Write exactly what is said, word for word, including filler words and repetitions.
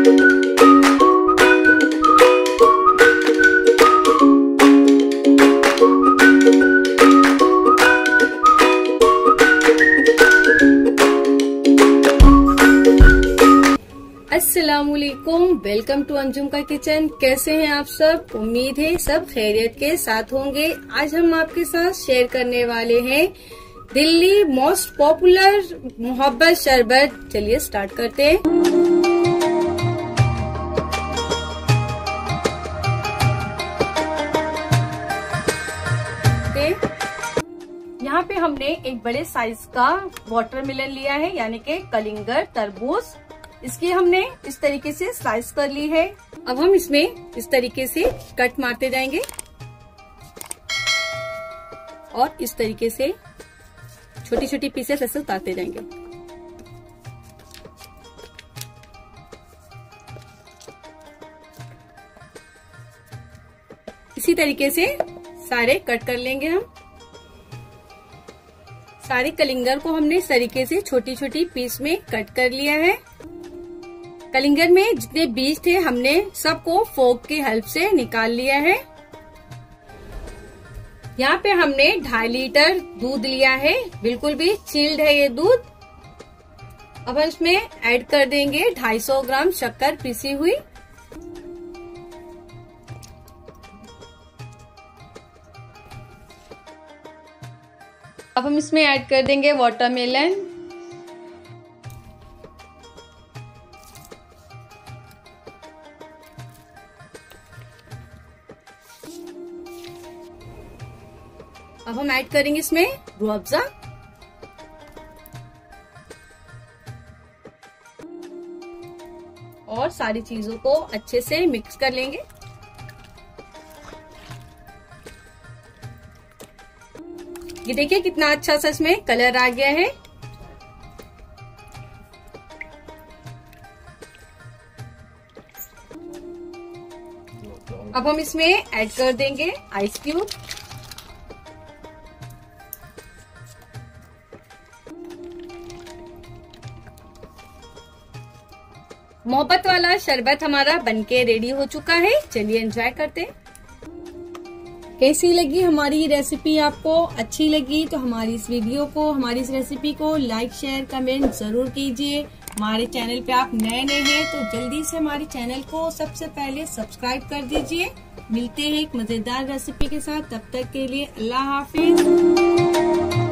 अस्सलामुअलैकुम, welcome to Anjum का kitchen. कैसे हैं आप सब? उम्मीद है सब खैरियत के साथ होंगे। आज हम आपके साथ शेयर करने वाले हैं दिल्ली मोस्ट पॉपुलर मोहब्बत शरबत। चलिए स्टार्ट करते हैं। यहाँ पे हमने एक बड़े साइज का वाटरमेलन लिया है, यानी कि कलिंगर तरबूज। इसकी हमने इस तरीके से स्लाइस कर ली है। अब हम इसमें इस तरीके से कट मारते जाएंगे और इस तरीके से छोटी छोटी पीसेस ऐसे उतारते जाएंगे। इसी तरीके से सारे कट कर लेंगे। हम सारे कलिंगर को हमने इस तरीके से छोटी छोटी पीस में कट कर लिया है। कलिंगर में जितने बीज थे हमने सबको फोक की हेल्प से निकाल लिया है। यहाँ पे हमने ढाई लीटर दूध लिया है, बिल्कुल भी चिल्ड है ये दूध। अब हम इसमें ऐड कर देंगे ढाई सौ ग्राम शक्कर पीसी हुई। अब हम इसमें ऐड कर देंगे वाटरमेलन। अब हम ऐड करेंगे इसमें रूह अफ़ज़ा। और सारी चीजों को अच्छे से मिक्स कर लेंगे। ये देखिए कितना अच्छा सा इसमें कलर आ गया है। अब हम इसमें ऐड कर देंगे आइस क्यूब। मोहब्बत वाला शरबत हमारा बनके रेडी हो चुका है। चलिए एंजॉय करते हैं। कैसी लगी हमारी रेसिपी? आपको अच्छी लगी तो हमारी इस वीडियो को, हमारी इस रेसिपी को लाइक शेयर कमेंट जरूर कीजिए। हमारे चैनल पे आप नए नए हैं तो जल्दी से हमारे चैनल को सबसे पहले सब्सक्राइब कर दीजिए। मिलते हैं एक मजेदार रेसिपी के साथ, तब तक के लिए अल्लाह हाफिज।